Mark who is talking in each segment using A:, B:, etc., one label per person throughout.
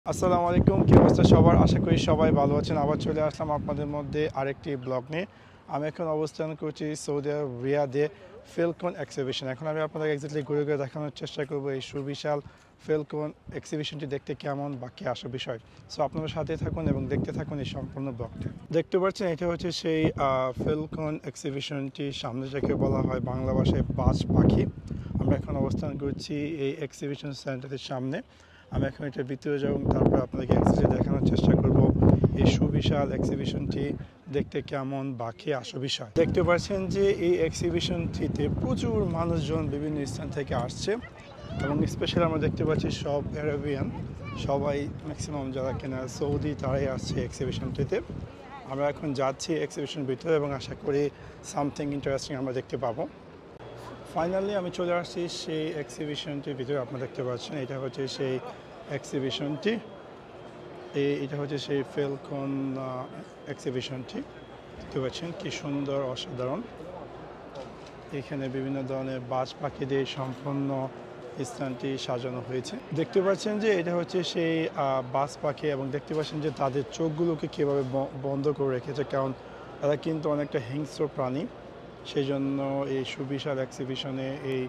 A: আসসালামু আলাইকুম, কি অবস্থা সবার? আশা করি সবাই ভালো আছেন। আবার চলে আসলাম আপনাদের মধ্যে আরেকটি ব্লগ নিয়ে। আমি এখন অবস্থান করছি সৌদি আরব রিয়াদে ফেলকন এক্সিবিশন। এখন আমি আপনাদের এক্স্যাক্টলি ঘুরে ঘুরে দেখানোর চেষ্টা করব এই সুবিশাল ফেলকন এক্সিবিশনটি দেখতে কেমন বা কী আসল বিষয়। সো আপনারা সাথে থাকুন এবং দেখতে থাকুন এই সম্পূর্ণ ব্লগটি। দেখতে পাচ্ছেন এটা হচ্ছে সেই ফেলকন এক্সিবিশনটি, সামনে যাকে বলা হয় বাংলা ভাষায় বাজ পাখি। আমরা এখন অবস্থান করছি এই এক্সিবিশন সেন্টারের সামনে। আমি এখন এটার ভিতরে যাব, তারপর আপনাদেরকে এক্সিবিশন দেখানোর চেষ্টা করব এই সুবিশাল এক্সিবিশনটি দেখতে কেমন বা কি আসল বিষয়। দেখতে পাচ্ছেন যে এই এক্সিবিশনটিতে প্রচুর মানুষজন বিভিন্ন স্থান থেকে আসছে এবং স্পেশালি আমরা দেখতে পাচ্ছি সব আরবিয়ান, সবাই ম্যাক্সিমাম যারা কিনা সৌদি তারাই আসছে এক্সিবিশনটিতে। আমরা এখন যাচ্ছি এক্সিবিশন ভিতরে এবং আশা করি সামথিং ইন্টারেস্টিং আমরা দেখতে পাবো। ফাইনালি আমি চলে আসছি সেই এক্সিবিশনটির ভিতরে। আপনারা দেখতে পাচ্ছেন এটা হচ্ছে সেই এক্সিবিশনটি, এটা হচ্ছে সেই ফেলকন এক্সিবিশনটি। দেখতে পাচ্ছেন কি সুন্দর, অসাধারণ। এখানে বিভিন্ন ধরনের বাজ পাখি দিয়ে সম্পূর্ণ স্থানটি সাজানো হয়েছে। দেখতে পাচ্ছেন যে এটা হচ্ছে সেই বাজ পাখি এবং দেখতে পাচ্ছেন যে তাদের চোখগুলোকে কীভাবে বন্ধ করে রেখেছে, কারণ তারা কিন্তু অনেকটা হিংস্র প্রাণী। সেই জন্য এই সুবিশাল এক্সিবিশনে এই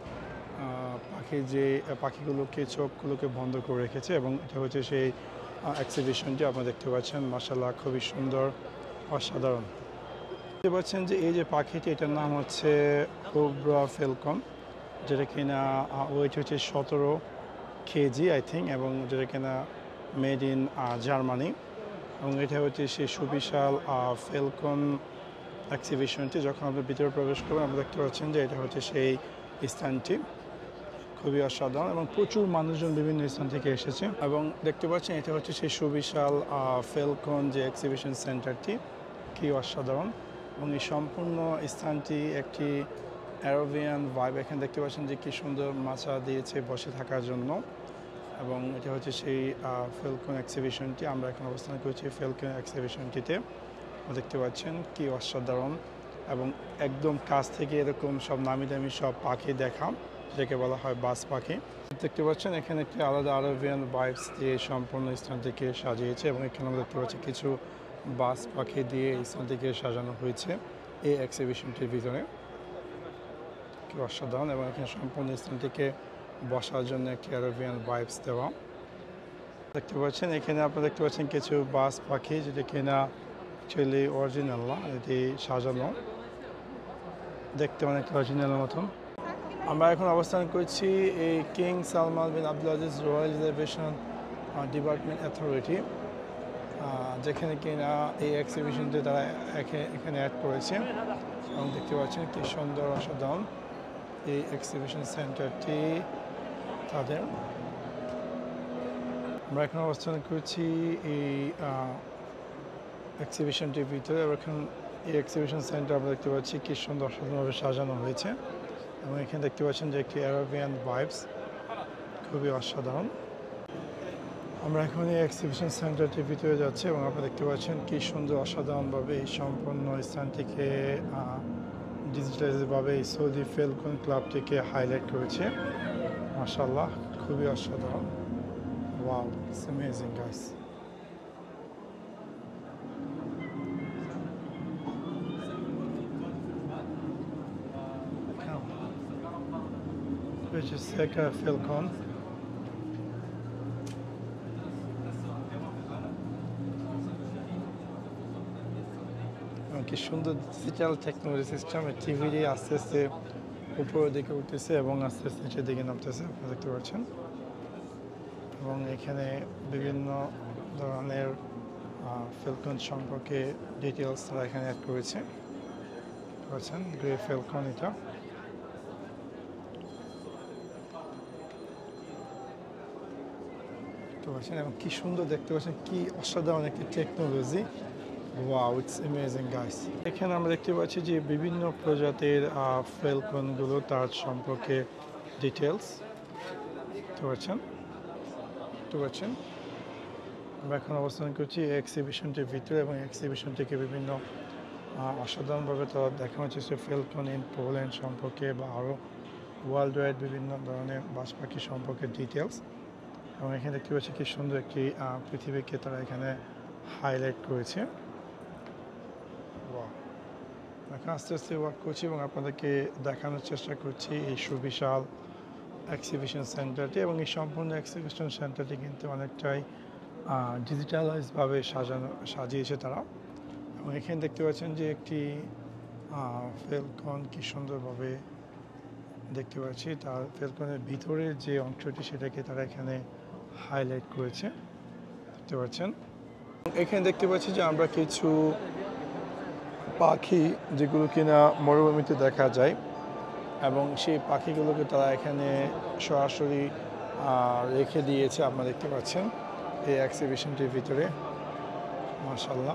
A: পাখিগুলোকে চোখগুলোকে বন্ধ করে রেখেছে এবং এটা হচ্ছে সেই এক্সিবিশনটি আপনারা দেখতে পাচ্ছেন। মাশাআল্লাহ, খুবই সুন্দর, অসাধারণ। দেখতে পাচ্ছেন যে এই যে পাখিটি, এটার নাম হচ্ছে কোবরা ফেলকন, যেটা কিনা ওয়েট হচ্ছে 17 কেজি আই থিঙ্ক, এবং যেটা কিনা মেড ইন জার্মানি। এবং এটা হচ্ছে সেই সুবিশাল ফেলকন এক্সিবিশনটি। যখন আমরা ভিতরে প্রবেশ করবেন আমরা দেখতে পাচ্ছেন যে এটা হচ্ছে সেই স্থানটি, খুবই অসাধারণ এবং প্রচুর মানুষজন বিভিন্ন স্থান থেকে এসেছে। এবং দেখতে পাচ্ছেন এটা হচ্ছে সেই সুবিশাল ফেলকন যে এক্সিবিশন সেন্টারটি, কি অসাধারণ। এবং এই সম্পূর্ণ স্থানটি একটি অ্যারাবিয়ান ভাইব। এখানে দেখতে পাচ্ছেন যে কি সুন্দর মাচা দিয়েছে বসে থাকার জন্য। এবং এটা হচ্ছে সেই ফেলকন এক্সিবিশনটি। আমরা এখন অবস্থান করছি ফেলকন এক্সিবিশনটিতে। দেখতে পাচ্ছেন কি অসাধারণ, এবং একদম কাছ থেকে এরকম সব নামি দামি সব পাখি দেখা, যেটাকে বলা হয় বাজ পাখি। দেখতে পাচ্ছেন এখানে একটি আলাদা আরবিয়ান ভাইবস দিয়ে সম্পূর্ণ স্থানটিকে সাজিয়েছে এবং এখানে আমরা দেখতে পাচ্ছি কিছু বাজ পাখি দিয়ে স্থানটিকে সাজানো হয়েছে এই এক্সিবিশনটির ভিতরে। কি অসাধারণ, এবং এখানে সম্পূর্ণ স্থানটিকে বসার জন্য একটি আরবিয়ান ভাইবস দেওয়া। দেখতে পাচ্ছেন এখানে আপনারা দেখতে পাচ্ছেন কিছু বাজ পাখি, যেটা কিনা অ্যাকচুয়ালি অরিজিনাল না, এটি সাজানো, দেখতে অনেকটা অরিজিনালের মতন। আমরা এখন অবস্থান করছি এই king Salman bin Abdul royal reservation department authority, যেখানে কিনা এই এক্সিবিশনটি তারা এখানে অ্যাড করেছে। এবং দেখতে পাচ্ছেন কি সুন্দর, অসাধারণ এই এক্সিবিশন সেন্টারটি তাদের। আমরা এখন অবস্থান করছি এই এক্সিবিশনটির ভিতরে। এখন এই এক্সিবিশন সেন্টার আমরা দেখতে পাচ্ছি কি সুন্দর, অসাধারণভাবে সাজানো হয়েছে এবং এখানে দেখতে পাচ্ছেন যে একটি আরবিয়ান ভাইবস, খুবই অসাধারণ। আমরা এখন এই এক্সিবিশন সেন্টারটির ভিতরে যাচ্ছি এবং আপনারা দেখতে পাচ্ছেন কি সুন্দর, অসাধারণভাবে এই সম্পূর্ণ স্থানটিকে ডিজিটালাইজভাবে এই সৌদি ফেলকন ক্লাবটিকে হাইলাইট করেছে। মাশাআল্লাহ, খুবই অসাধারণ। Wow, it's amazing guys. Which is Seka Philcon. কি সুন্দর ডিজিটাল টেকনোলজি সিস্টেম, টিভি দিয়ে আস্তে আস্তে উপরের দিকে উঠতেছে এবং আস্তে আস্তে নিচের দিকে নামতেছে, আপনারা দেখতে পাচ্ছেন। এবং এখানে বিভিন্ন ধরনের ফেলকন সম্পর্কে ডিটেলস তারা এখানে অ্যাড করেছে, পাচ্ছেন গ্রে ফেলকন এটা। এবং কি সুন্দর দেখতে পাচ্ছেন, কি অসাধারণ একটি technology. Wow, it's amazing guys. এখানে আমরা দেখতে পাচ্ছি যে বিভিন্ন প্রজাতির ফেলকনগুলো, তার সম্পর্কে ডিটেলস দেখতে পাচ্ছেন। আমরা এখন অবস্থান করছি এক্সিবিশনটির ভিতরে এবং এক্সিবিশনটিকে বিভিন্ন অসাধারণভাবে তারা দেখানো হচ্ছে ফেলকন ইন পোল্যান্ড সম্পর্কে বা আরও ওয়ার্ল্ড ওয়াইড বিভিন্ন ধরনের বাজ পাখি সম্পর্কে ডিটেলস। এবং এখানে দেখতে পাচ্ছি কি সুন্দর একটি পৃথিবীকে তারা এখানে হাইলাইট করেছে। এখন আস্তে আস্তে ওয়াক করছি এবং আপনাদেরকে দেখানোর চেষ্টা করছি এই সুবিশাল এক্সিবিশন সেন্টারটি, এবং এই সম্পূর্ণ এক্সিবিশন সেন্টারটি কিন্তু অনেকটাই ডিজিটালাইজভাবে সাজিয়েছে তারা। এবং এখানে দেখতে পাচ্ছেন যে একটি ফেলকন কি সুন্দরভাবে দেখতে পাচ্ছি, তার ফেলকনের ভিতরের যে অংশটি সেটাকে তারা এখানে হাইলাইট করেছে, দেখতে পাচ্ছেন। এখানে দেখতে পাচ্ছি যে আমরা কিছু পাখি যেগুলো কিনা মরুভূমিতে দেখা যায়, এবং সেই পাখিগুলোকে তারা এখানে সরাসরি রেখে দিয়েছে, আপনারা দেখতে পাচ্ছেন এই এক্সিবিশনটির ভিতরে। মাশাআল্লাহ,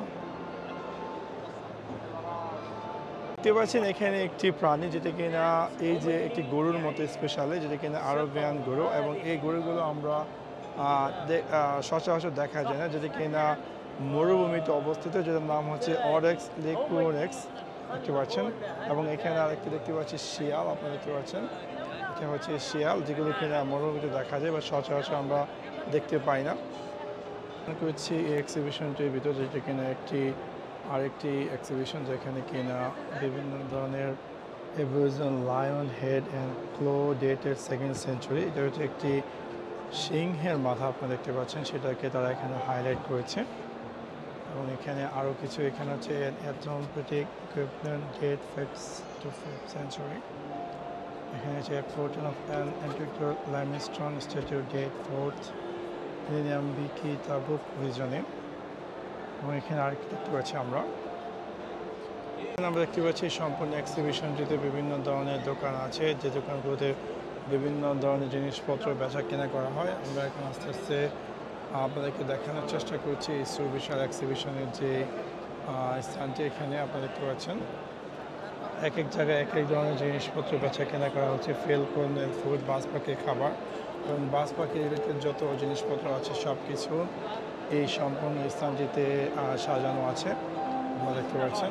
A: দেখতে পাচ্ছেন এখানে একটি প্রাণী যেটা কিনা এই যে একটি গরুর মতো স্পেশালি, যেটা কিনা আরবিয়ান গরু, এবং এই গরুগুলো আমরা সচরাচর দেখা যায় না, যেটা কিনা মরুভূমিতে অবস্থিত, যেটার নাম হচ্ছে অরেক্স লেকুরেক্স, দেখতে পাচ্ছেন। এবং এখানে আরেকটি দেখতে পাচ্ছি শিয়াল, আপনারা দেখতে পাচ্ছেন, এটা হচ্ছে শিয়াল, যেগুলো কিনা মরুভূমিতে দেখা যায় বা সচরাচর আমরা দেখতে পাই না। করছি এই এক্সিবিশনটির ভিতরে, যেটা কিনা আরেকটি এক্সিবিশন, যেখানে কিনা বিভিন্ন ধরনের এভোলিউশন লায়ন হেড অ্যান্ড ক্লোডেটেড সেকেন্ড সেঞ্চুরি, এটা হচ্ছে একটি সিংহের মাথা, আপনারা দেখতে পাচ্ছেন, সেটাকে তারা এখানে হাইলাইট করেছে। এবং এখানে আরও কিছু, এখানে হচ্ছে athletic equipment date 5th to 5th century, এখানে হচ্ছে ফোর্টন of an antique limestone statue date 4th millennium BC Tabuk রিজনে। এবং এখানে আরেকটি দেখতে পাচ্ছি আমরা দেখতে পাচ্ছি সম্পূর্ণ এক্সিবিশনটিতে বিভিন্ন ধরনের দোকান আছে, যে দোকানগুলোতে বিভিন্ন ধরনের জিনিসপত্র বেচা কেনা করা হয়। আমরা এখন আস্তে আস্তে আপনাদেরকে দেখানোর চেষ্টা করছি এই সুবিশাল এক্সিবিশনের যে স্থানটি। এখানে আপনারা দেখতে পাচ্ছেন এক এক জায়গায় এক এক ধরনের জিনিসপত্র বেচা কেনা করা হচ্ছে, ফেলকনের ফুড, বাজ পাখির খাবার এবং বাজ পাখি রিলেটেড যত জিনিসপত্র আছে সব কিছু এই সম্পূর্ণ স্থানটিতে সাজানো আছে, আপনারা দেখতে পাচ্ছেন।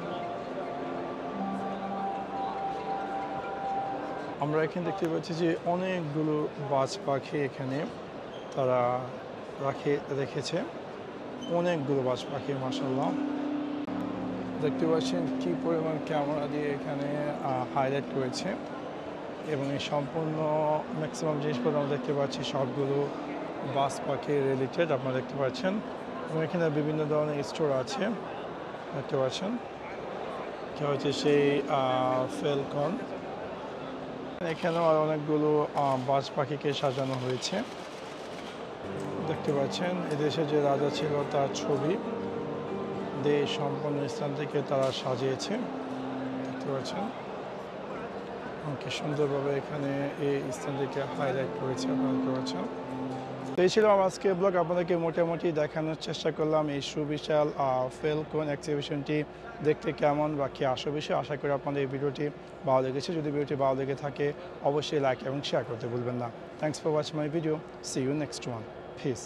A: আমরা এখানে দেখতে পাচ্ছি যে অনেকগুলো বাজ পাখি এখানে তারা রেখেছে, অনেকগুলো বাজ পাখি, মাশাআল্লাহ। দেখতে পাচ্ছেন কি পরিমাণ ক্যামেরা দিয়ে এখানে হাইলাইট করেছে, এবং এই সম্পূর্ণ ম্যাক্সিমাম জিনিসপত্র আমরা দেখতে পাচ্ছি সবগুলো বাজ পাখি রিলেটেড, আপনারা দেখতে পাচ্ছেন। এবং এখানে বিভিন্ন ধরনের স্টোর আছে, দেখতে পাচ্ছেন, এটা হচ্ছে সেই ফেলকন। এখানেও অনেকগুলো বাজ পাখিকে সাজানো হয়েছে, দেখতে পাচ্ছেন। এদেশে যে রাজা ছিল তার ছবি দিয়ে সম্পূর্ণ স্থান থেকে তারা সাজিয়েছে, দেখতে পাচ্ছেন। কি সুন্দরভাবে এখানে এই স্থানটিকে হাইলাইট করেছে, আপনারা দেখতে পাচ্ছেন। তো এই ছিল আমার আজকের ব্লগ, আপনাদেরকে মোটামুটি দেখানোর চেষ্টা করলাম এই সুবিশাল ফেলকন এক্সিবিশনটি দেখতে কেমন বা কি আসে বিষয়। আশা করি আপনাদের এই ভিডিওটি ভালো লেগেছে। যদি ভিডিওটি ভালো লেগে থাকে অবশ্যই লাইক এবং শেয়ার করতে ভুলবেন না। Thanks for watching my video, see you next one, piece.